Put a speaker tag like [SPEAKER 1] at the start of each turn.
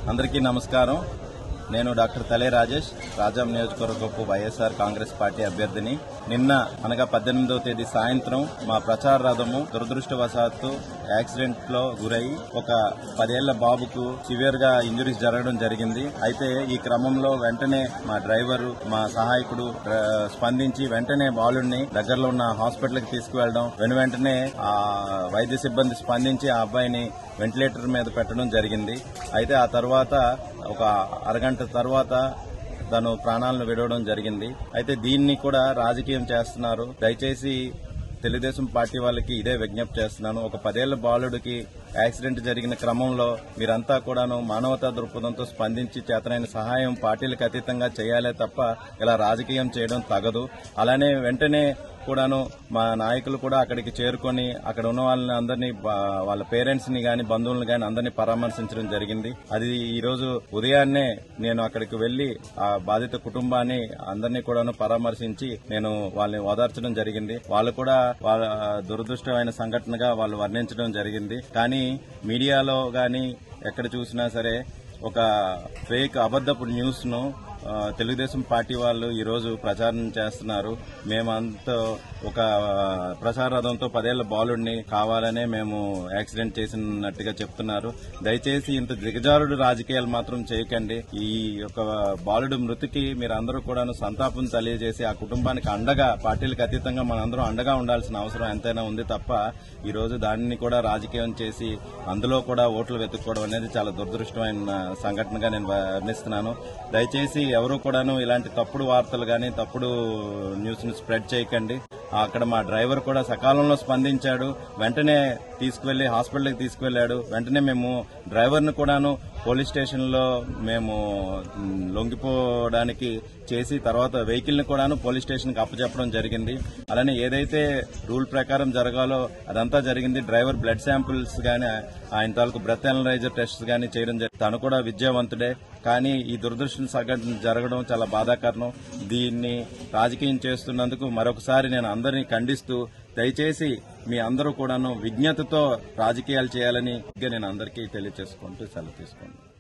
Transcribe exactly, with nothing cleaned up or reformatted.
[SPEAKER 1] అందరికీ నమస్కారం. నేను డాక్టర్ తలే రాజేష్, రాజాం నియోజకవర్గపు వైఎస్ఆర్ కాంగ్రెస్ పార్టీ అభ్యర్థిని. నిన్న అనగా పద్దెనిమిదవ తేదీ సాయంత్రం మా ప్రచార రథము దురదృష్టవశాత్తు యాక్సిడెంట్ లో గురై ఒక పదేళ్ల బాబుకు సివియర్ గా ఇంజురీస్ జరగడం జరిగింది. అయితే ఈ క్రమంలో వెంటనే మా డ్రైవర్, మా సహాయకుడు స్పందించి వెంటనే బాలుడిని దగ్గరలో ఉన్న హాస్పిటల్ కి తీసుకువెళ్లడం, వెను వెంటనే ఆ వైద్య సిబ్బంది స్పందించి ఆ అబ్బాయిని వెంటిలేటర్ మీద పెట్టడం జరిగింది. అయితే ఆ తర్వాత ఒక అరగంట తర్వాత తను ప్రాణాలను విడవడం జరిగింది. అయితే దీన్ని కూడా రాజకీయం చేస్తున్నారు. దయచేసి తెలుగుదేశం పార్టీ వాళ్ళకి ఇదే విజ్ఞప్తి చేస్తున్నాను. ఒక పదేళ్ల బాలుడికి యాక్సిడెంట్ జరిగిన క్రమంలో మీరంతా కూడాను మానవతా దృక్పథంతో స్పందించి చేతనైన సహాయం పార్టీలకు అతీతంగా చేయాలే తప్ప ఇలా రాజకీయం చేయడం తగదు. అలానే వెంటనే కూడాను మా నాయకులు కూడా అక్కడికి చేరుకొని అక్కడ ఉన్న వాళ్ళని అందరినీ, వాళ్ళ పేరెంట్స్ ని గాని బంధువులను గాని అందరినీ పరామర్శించడం జరిగింది. అది ఈ రోజు ఉదయాన్నే నేను అక్కడికి వెళ్లి ఆ బాధిత కుటుంబాన్ని అందరినీ కూడాను పరామర్శించి నేను వాళ్ళని ఓదార్చడం జరిగింది. వాళ్ళు కూడా వాళ్ళ దురదృష్టమైన సంఘటనగా వాళ్ళు వర్ణించడం జరిగింది. కానీ మీడియాలో గాని ఎక్కడ చూసినా సరే ఒక ఫేక్ అబద్దపు న్యూస్ ను తెలుగుదేశం పార్టీ వాళ్ళు ఈ రోజు ప్రచారం చేస్తున్నారు. మేమంతా ఒక ప్రచార రథంతో పదేళ్ల బాలుడిని కావాలనే మేము యాక్సిడెంట్ చేసినట్టుగా చెప్తున్నారు. దయచేసి ఇంత దిగజారుడు రాజకీయాలు మాత్రం చేయకండి. ఈ యొక్క బాలుడు మృతికి మీరందరూ కూడా సంతాపం తెలియజేసి ఆ కుటుంబానికి అండగా, పార్టీలకు అతీతంగా మనందరం అండగా ఉండాల్సిన అవసరం ఎంతైనా ఉంది తప్ప ఈ రోజు దానిని కూడా రాజకీయం చేసి అందులో కూడా ఓట్లు వెతుక్కోవడం అనేది చాలా దురదృష్టమైన సంఘటనగా నేను వర్ణిస్తున్నాను. దయచేసి ఎవరు కూడాను ఇలాంటి తప్పుడు వార్తలు గాని తప్పుడు న్యూస్ ను స్ప్రెడ్ చేయకండి. అక్కడ మా డ్రైవర్ కూడా సకాలంలో స్పందించాడు. వెంటనే తీసుకువెళ్లి హాస్పిటల్కి తీసుకువెళ్లాడు. వెంటనే మేము డ్రైవర్ ను కూడాను పోలీస్ స్టేషన్ లో మేము లొంగిపోవడానికి చేసి తర్వాత వెహికల్ ని కూడాను పోలీస్ స్టేషన్ కి అప్పచెప్పడం జరిగింది. అలానే ఏదైతే రూల్ ప్రకారం జరగాలో అదంతా జరిగింది. డ్రైవర్ బ్లడ్ శాంపిల్స్ గానీ, ఆయన తాలూకు బ్రెత్ అనలైజర్ టెస్ట్ గానీ చేయడం జరిగింది. తను కూడా విద్యావంతుడే. కానీ ఈ దురదృష్ట సంఘటన జరగడం చాలా బాధాకరం. దీన్ని రాజకీయం చేస్తున్నందుకు మరొకసారి నేను అందరినీ ఖండిస్తూ, దయచేసి మీ అందరూ కూడాను విజ్ఞతతో రాజకీయాలు చేయాలని నేను అందరికీ తెలియజేసుకుంటూ సెలవు తీసుకుంటాను.